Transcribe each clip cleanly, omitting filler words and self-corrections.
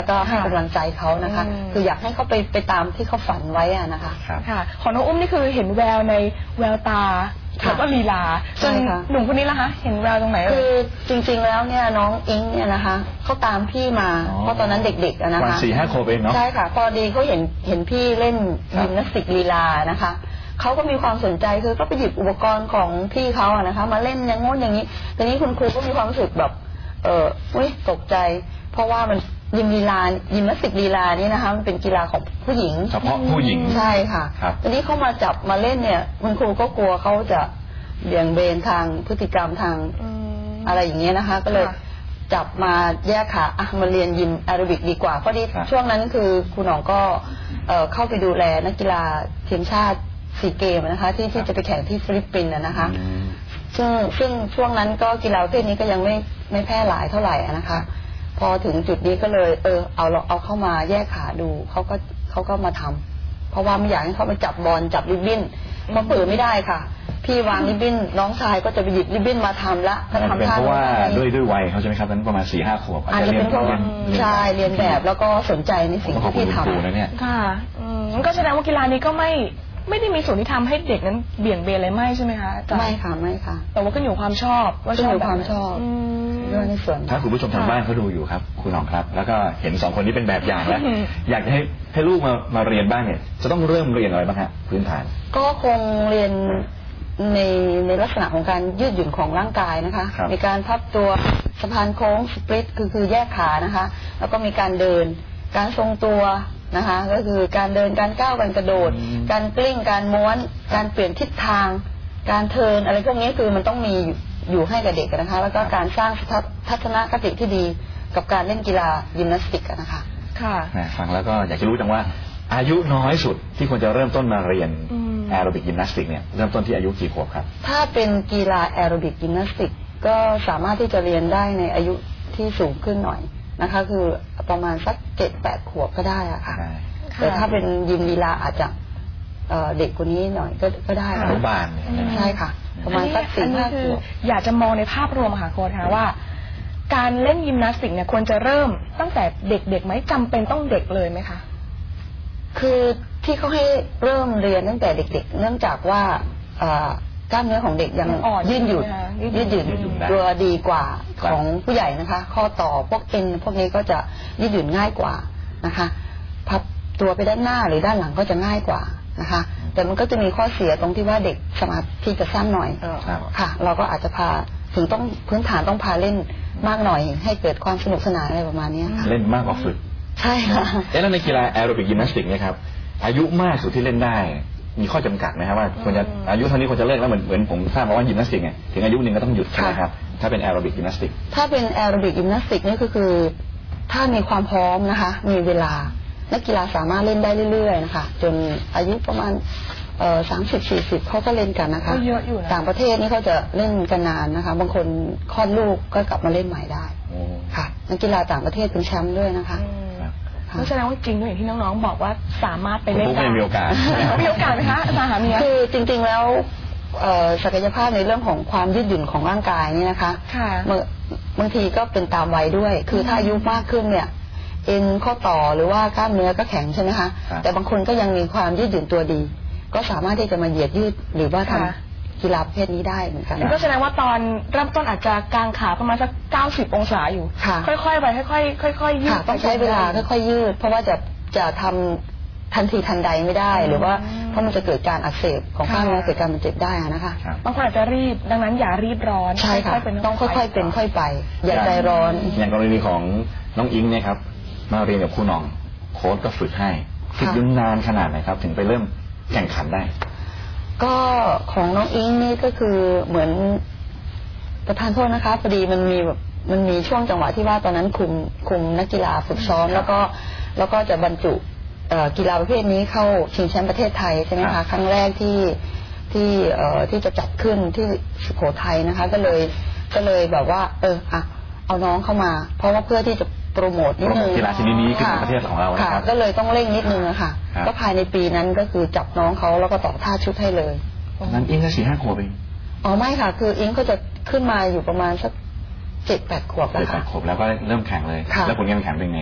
ก็ให้กำลังใจเขานะคะคืออยากให้เขาไปตามที่เขาฝันไว้อะนะคะค่ะของน้องอุ้มนี่คือเห็นแววในแววตาแล้วก็ลีลาจนหนุ่มคนนี้ล่ะคะเห็นแววตรงไหนคือจริงๆแล้วเนี่ยน้องอิงเนี่ยนะคะเขาตามพี่มาเพราะตอนนั้นเด็กๆนะคะวัน4-5 ขวบเองเนาะใช่ค่ะพอดีเขาเห็นพี่เล่นยิมนาสติกลีลานะคะเขาก็มีความสนใจคือก็ไปหยิบอุปกรณ์ของพี่เขาอะนะคะมาเล่นอย่างงู้นอย่างนี้ทีนี้คุณครูก็มีความรู้สึกแบบตกใจเพราะว่ามันยิมนาสติกลีลานี่นะคะมันเป็นกีฬาของผู้หญิงเฉพาะผู้หญิงใช่ค่ะทีนี้เขามาจับมาเล่นเนี่ยคุณครูก็กลัวเขาจะเบี่ยงเบนทางพฤติกรรมทางอะไรอย่างเงี้ยนะคะก็เลยจับมาแยกขามาเรียนยิมแอโรบิกดีกว่าเพราะที่ช่วงนั้นคือคุณหนองก็เข้าไปดูแลนักกีฬาทีมชาติ4 เกมนะคะที่จะไปแข่งที่ฟิลิปปินส์นะคะซึ่งช่วงนั้นก็กีฬาประเภทนี้ก็ยังไม่แพร่หลายเท่าไหร่นะคะพอถึงจุดนี้ก็เลยเอาเข้ามาแยกขาดูเขาก็มาทำเพราะว่าไม่อยากให้เขาไปจับบอลจับริบบิ้นเพราะเปิดไม่ได้ค่ะพี่วางริบบิ้นน้องชายก็จะไปหยิบริบบิ้นมาทำละก็ทำท่าเพราะว่าด้วยวัยเขาใช่ไหมครับนั้นประมาณ4-5 ขวบอาจจะเป็นเพราะใช่เรียนแบบแล้วก็สนใจในสิ่งที่พี่ทำนะเนี่ยค่ะก็แสดงว่ากีฬานี้ก็ไม่ได้มีส่วนที่ทำให้เด็กนั้นเบี่ยงเบนอะไรไม่ใช่ไหมคะไม่ค่ะแต่ว่าก็อยู่ความชอบว่าชอบความชอบด้วยในส่วนถ้าคุณผู้ชมทางบ้านเขาดูอยู่ครับคุณหน่องครับแล้วก็เห็น2 คนนี้เป็นแบบอย่างแล้วอยากจะให้ลูกมาเรียนบ้างเนี่ยจะต้องเริ่มเรียนอะไรบ้างฮะพื้นฐานก็คงเรียนในลักษณะของการยืดหยุ่นของร่างกายนะคะมีการพับตัวสะพานโค้งสปริตคือแยกขานะคะแล้วก็มีการเดินการทรงตัวนะคะก็คือการเดินการก้าวการกระโดดการกลิ้งการม้วนการเปลี่ยนทิศทางการเทิร์นอะไรพวกนี้คือมันต้องมีอยู่ให้กับเด็กนะคะแล้วก็การสร้างทัศนคติที่ดีกับการเล่นกีฬายิมนาสติกนะคะค่ะฟังแล้วก็อยากจะรู้จังว่าอายุน้อยสุดที่ควรจะเริ่มต้นมาเรียนแอโรบิกยิมนาสติกเนี่ยเริ่มต้นที่อายุกี่ขวบครับถ้าเป็นกีฬาแอโรบิกยิมนาสติกก็สามารถที่จะเรียนได้ในอายุที่สูงขึ้นหน่อยนะคะคือประมาณสัก7-8 ขวบก็ได้อะค่ะแต่ถ้าเป็นยิมลีลาอาจจะเด็กกว่านี้หน่อยก็ได้อนุบาลใช่ค่ะประมาณสัก4-5 ขวบอยากจะมองในภาพรวมค่ะโค้ชคะว่าการเล่นยิมนาสติกเนี่ยควรจะเริ่มตั้งแต่เด็กๆไหมจำเป็นต้องเด็กเลยไหมคะคือที่เขาให้เริ่มเรียนตั้งแต่เด็กๆเนื่องจากว่ากล้ามเนื้อของเด็กยังยืดหยุ่นตัวดีกว่าของผู้ใหญ่นะคะข้อต่อพวกเอ็นพวกนี้ก็จะยืดหยุ่นง่ายกว่านะคะพับตัวไปด้านหน้าหรือด้านหลังก็จะง่ายกว่านะคะแต่มันก็จะมีข้อเสียตรงที่ว่าเด็กสมาธิจะสั้นหน่อยค่ะเราก็อาจจะพาถึงต้องพื้นฐานต้องพาเล่นมากหน่อยให้เกิดความสนุกสนานอะไรประมาณนี้ค่ะเล่นมากกว่าฝึกใช่ค่ะแล้วในกีฬาแอโรบิกยิมนาสติกเนี่ยครับอายุมากสุดที่เล่นได้มีข้อจำกัดไหมครับว่าควรจะอายุเท่านี้ควรจะเลิกแล้วเหมือนผมทราบมาว่ายิมนาสติกเนี่ยถึงอายุหนึ่งก็ต้องหยุดใช่ไหมครับถ้าเป็นแอโรบิกยิมนาสติกถ้าเป็นแอโรบิกยิมนาสติกนี่ก็คือถ้ามีความพร้อมนะคะมีเวลานักกีฬาสามารถเล่นได้เรื่อยๆนะคะจนอายุประมาณ30-40เขาก็เล่นกันนะคะต่างประเทศนี่เขาจะเล่นกันนานนะคะบางคนคลอดลูกก็กลับมาเล่นใหม่ได้ค่ะนักกีฬาต่างประเทศเป็นแชมป์ด้วยนะคะก็แสดงว่าจริงด้วยอย่างที่น้องๆบอกว่าสามารถไปเล่นได้มีโอกาสมีโอกาสไหมคะอาจารย์หามีคือจริงๆแล้วศักยภาพในเรื่องของความยืดหยุ่นของร่างกายนี่นะคะบางทีก็เป็นตามวัยด้วยคือถ้าอายุมากขึ้นเนี่ยเอ็นข้อต่อหรือว่ากล้ามเนื้อก็แข็งใช่ไหมคะแต่บางคนก็ยังมีความยืดหยุ่นตัวดีก็สามารถที่จะมาเหยียดยืดหรือว่าทำกีฬาประเภทนี้ได้เหมือนกันก็แสดงว่าตอนเริ่มต้นอาจจะกางขาประมาณสัก90 องศาอยู่ค่อยๆไปค่อยๆยืดต้องใช้เวลาค่อยๆยืดเพราะว่าจะทำทันทีทันใดไม่ได้หรือว่าเพราะมันจะเกิดการอักเสบของกล้ามเนื้อเกิดการบาดเจ็บได้นะคะบางคนอาจจะรีบดังนั้นอย่ารีบร้อนใช่ค่ะต้องค่อยๆเป็นค่อยไปอย่าใจร้อนอย่างกรณีของน้องอิงเนี่ยครับมาเรียนกับครูหน่องโค้ชก็ฝึกให้ฝึกนานขนาดไหนครับถึงไปเริ่มแข่งขันได้ก็ของน้องอิงนี่ก็คือเหมือนประธานโทษนะคะพอดีมันมีช่วงจังหวะที่ว่าตอนนั้นคุมนักกีฬาฝึกซ้อมแล้วก็จะบรรจุกีฬาประเภทนี้เข้าชิงแชมป์ประเทศไทยใช่ไหมคะครั้งแรกที่จะจัดขึ้นที่สุโขทัยนะคะก็เลยแบบว่าเอาน้องเข้ามาเพราะว่าเพื่อที่จะโปรโมทนิดนึงกีฬาชนิดนี้คือประเทศของเราค่ะก็เลยต้องเร่งนิดนึงอะค่ะก็ภายในปีนั้นก็คือจับน้องเขาแล้วก็ต่อท่าชุดให้เลยนั้นอิงก็4-5 ขวบเองไม่ค่ะคืออิงก็จะขึ้นมาอยู่ประมาณสัก7-8 ขวบแล้วค่ะ 7-8 ขวบแล้วก็เริ่มแข่งเลยแล้วผลการแข่งเป็นไงครับ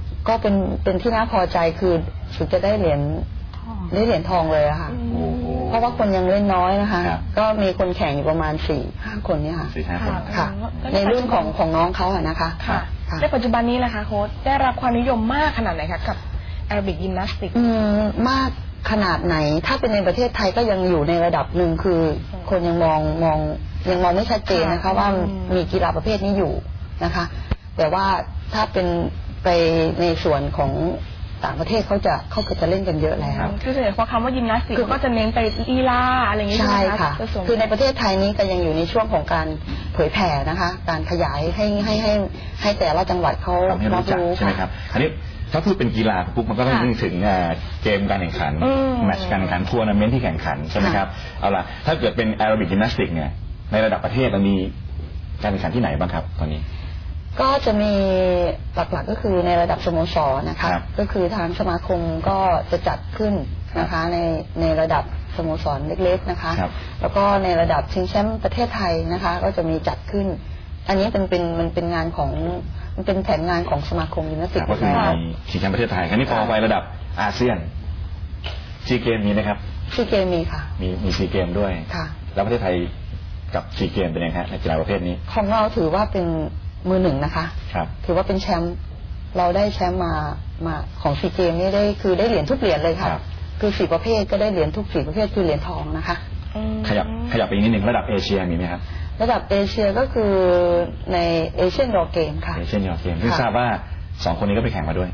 ก็เป็นที่น่าพอใจคือถึงจะได้เหรียญทองเลยอะค่ะเพราะว่าคนยังเล่นน้อยนะคะ ก็มีคนแข่งอยู่ประมาณ 4-5 คนเนี่ยค่ะ 4-5 คนค่ะในรุ่นของน้องเขาอะนะคะค่ะในปัจจุบันนี้นะคะโค้ชได้รับความนิยมมากขนาดไหนคะกับแอโรบิกยิมนาสติกมากขนาดไหนถ้าเป็นในประเทศไทยก็ยังอยู่ในระดับหนึ่งคือคนยังมองไม่ชัดเจนนะคะว่ามีกีฬาประเภทนี้อยู่นะคะแต่ว่าถ้าเป็นไปในส่วนของต่างประเทศเขาจะเล่นกันเยอะแล้วคือเพราะคำว่ายิมนาสติกก็จะเน้นไปลีลาอะไรอย่างนี้ใช่ค่ะคือในประเทศไทยนี้ก็ยังอยู่ในช่วงของการเผยแผ่นะคะการขยายให้แต่ละจังหวัดเขารับรู้ใช่ไหมครับอันนี้ถ้าพูดเป็นกีฬาปุ๊บมันก็ต้องนึกถึงเกมการแข่งขันแมตช์การแข่งขันทัวร์นาเมนต์ที่แข่งขันใช่ไหมครับเอาล่ะถ้าเกิดเป็นแอโรบิกยิมนาสติกเนี่ยในระดับประเทศเรามีการแข่งขันที่ไหนบ้างครับตอนนี้ก็จะมีหลักๆก็คือในระดับสโมสรนะคะก็คือทางสมาคมก็จะจัดขึ้นนะคะในระดับสโมสรเล็กๆนะคะแล้วก็ในระดับชิงแชมป์ประเทศไทยนะคะก็จะมีจัดขึ้นอันนี้มันเป็นงานของมันเป็นแผนงานของสมาคมยิมนาสติกก็คือชิงแชมป์ประเทศไทยครั้นี้พอไประดับอาเซียนซีเกมมีนะครับซีเกมมีค่ะมีซีเกมด้วยค่ะแล้วประเทศไทยกับซีเกมเป็นยังไงในกีฬาประเภทนี้ของเราถือว่าเป็นมือหนึ่งนะคะถือว่าเป็นแชมป์เราได้แชมป์มาของซีเกมนี่ได้เหรียญทุกเหรียญเลยค่ะคือ4ประเภทก็ได้เหรียญทุก4ประเภทคือเหรียญทองนะคะขยับไปอีกนิดหนึ่งระดับเอเชียมีไหมครับระดับเอเชียก็คือในเอเชียนยอเกมค่ะเอเชียนยอเกมที่ทราบว่า2คนนี้ก็ไปแข่งมาด้วย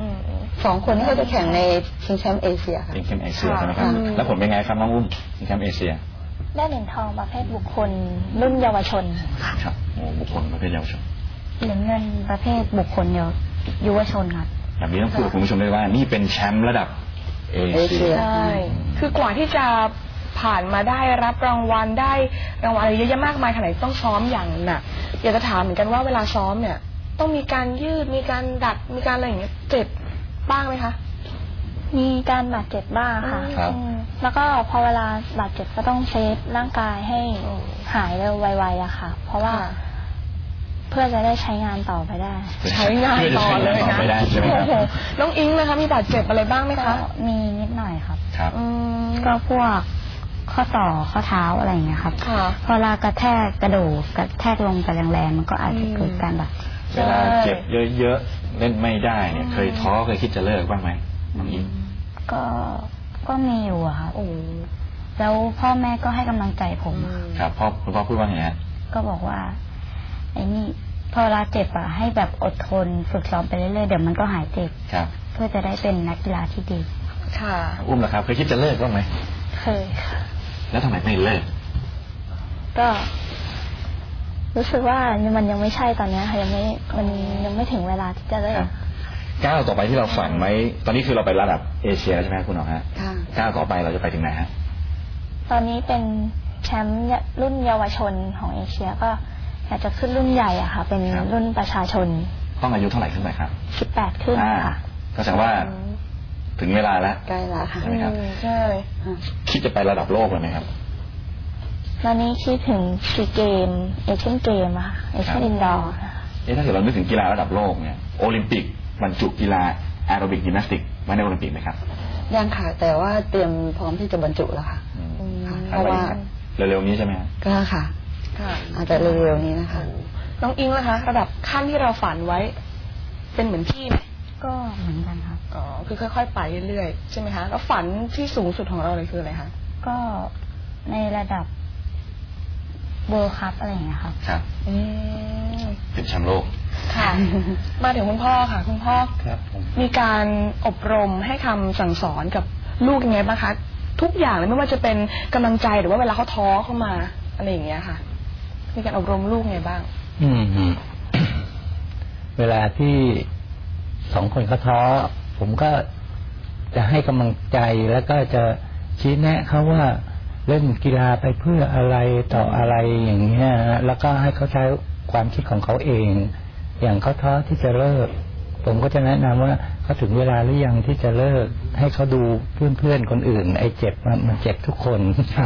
2คนนี้ก็จะแข่งในชิงแชมป์เอเชียค่ะชิงแชมป์เอเชียใช่ไหมครับแล้วผลเป็นไงครับน้องอุ้มชิงแชมป์เอเชียได้เหรียญทองประเภทบุคคลรุ่นเยาวชนครับบุคคลประเภทเยาวชนเหรียญเงินประเภทบุคคลเยาวชนครับแบบนี้ต้องพูดกับคุณผู้ชมได้ว่านี่เป็นแชมป์ระดับเอเชียใช่คือกว่าที่จะผ่านมาได้รับรางวัลได้รางวัลอะไรเยอะแยะมากมายขนาดต้องซ้อมอย่างหนักอยากจะถามเหมือนกันว่าเวลาซ้อมเนี่ยต้องมีการยืดมีการดัดมีการอะไรอย่างเงี้ยเจ็บบ้างไหมคะมีการบาดเจ็บบ้างค่ะแล้วก็พอเวลาบาดเจ็บก็ต้องเซฟร่างกายให้หายเร็วไวๆอะค่ะเพราะว่าเพื่อจะได้ใช้งานต่อไปได้ใช้งานต่อเลยนะน้องอิงนะคะมีบาดเจ็บอะไรบ้างไหมคะมีนิดหน่อยครับก็พวกข้อต่อข้อเท้าอะไรอย่างเงี้ยครับพอเวลากระแทกกระดูกกระแทกลงไปแรงๆมันก็อาจจะเกิดการบาดเวลาเจ็บเยอะๆเล่นไม่ได้เนี่ยเคยท้อเคยคิดจะเลิกบ้างไหมน้องอิงก็มีอยู่ครับแล้วพ่อแม่ก็ให้กำลังใจผมครับคุณพ่อพูดว่าไงฮะก็บอกว่าไอ้นี่พอเวลาเจ็บอะให้แบบอดทนฝึกซ้อมไปเรื่อยๆเดี๋ยวมันก็หายเจ็บเพื่อจะได้เป็นนักกีฬาที่ดีค่ะอุ้มล่ะครับเคยคิดจะเลิกบ้างไหมเคยค่ะแล้วทำไมไม่เลิกก็รู้สึกว่ามันยังไม่ใช่ตอนนี้ค่ะมันยังไม่ถึงเวลาที่จะเลิกก้าวต่อไปที่เราฝันไว้ตอนนี้คือเราไประดับเอเชียใช่ไหมคุณหมอฮะก้าวต่อไปเราจะไปถึงไหนฮะตอนนี้เป็นแชมป์รุ่นเยาวชนของเอเชียก็อยากจะขึ้นรุ่นใหญ่อะค่ะเป็นรุ่นประชาชนต้องอายุเท่าไหร่ขึ้นไปครับ 18ขึ้นค่ะก็แสดงว่าถึงเวลาแล้วใกล้แล้วใช่ไหมครับใช่คิดจะไประดับโลกเลยไหมครับตอนนี้คิดถึงซีเกมเอเชียนเกมอะเอเชียนอินดอร์ถ้าเกิดเรานึกถึงกีฬาระดับโลกเนี่ยโอลิมปิกบรรจุกีฬาแอโรบิกยิมนาสติกไว้ในโอลิมปิกไหมครับยังค่ะแต่ว่าเตรียมพร้อมที่จะบรรจุแล้วค่ะเพราะว่าเร็วๆนี้ใช่ไหมก็ค่ะอาจจะเร็วๆนี้นะคะน้องอิงล่ะคะระดับขั้นที่เราฝันไว้เป็นเหมือนพี่ไหมก็เหมือนกันครับคือค่อยๆไปเรื่อยๆใช่ไหมคะแล้วฝันที่สูงสุดของเราเลยคืออะไรคะก็ในระดับเวิลด์คัพอะไรอย่างเงี้ยครับครับเป็นแชมป์โลกค่ะมาถึงคุณพ่อค่ะคุณพ่อมีการอบรมให้คำสั่งสอนกับลูกยังไงบ้างคะทุกอย่างเลยไม่ว่าจะเป็นกำลังใจหรือว่าเวลาเขาท้อเข้ามาอะไรอย่างเงี้ยค่ะมีการอบรมลูกไงบ้างเวลาที่2คนเขาท้อผมก็จะให้กำลังใจแล้วก็จะชี้แนะเขาว่าเล่นกีฬาไปเพื่ออะไรต่ออะไรอย่างเงี้ยแล้วก็ให้เขาใช้ความคิดของเขาเองอย่างเขาท้อที่จะเลิกผมก็จะแนะนำว่าเขาถึงเวลาหรือยังที่จะเลิกให้เขาดูเพื่อนคนอื่นไอ้เจ็บมันเจ็บทุกคน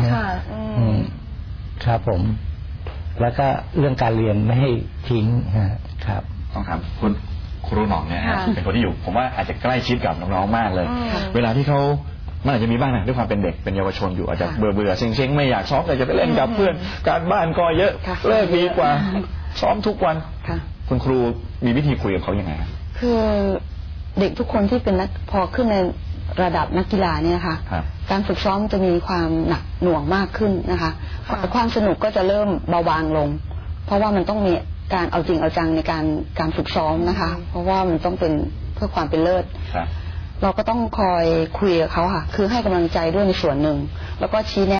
ครับผมแล้วก็เรื่องการเรียนไม่ให้ทิ้งครับต้องถามครูหน่องเนี่ยเป็นคนที่อยู่ผมว่าอาจจะใกล้ชิดกับน้องๆมากเลยเวลาที่เขามันอาจจะมีบ้างนะด้วยความเป็นเด็กเป็นเยาวชนอยู่อาจจะเบื่อเซ็งๆไม่อยากซ้อมแต่จะไปเล่นกับเพื่อนการบ้านก็เยอะเลิกดีกว่าซ้อมทุกวันคุณครูมีวิธีคุยกับเขายังไงคือเด็กทุกคนที่เป็นนักพอขึ้นในระดับนักกีฬาเนี่ยค่ะการฝึกซ้อมจะมีความหนักหน่วงมากขึ้นนะคะความสนุกก็จะเริ่มเบาบางลงเพราะว่ามันต้องมีการเอาจริงเอาจังในการฝึกซ้อมนะคะเพราะว่ามันต้องเป็นเพื่อความเป็นเลิศเราก็ต้องคอยคุยกับเขาค่ะคือให้กำลังใจด้วยในส่วนหนึ่งแล้วก็ชี้แนะ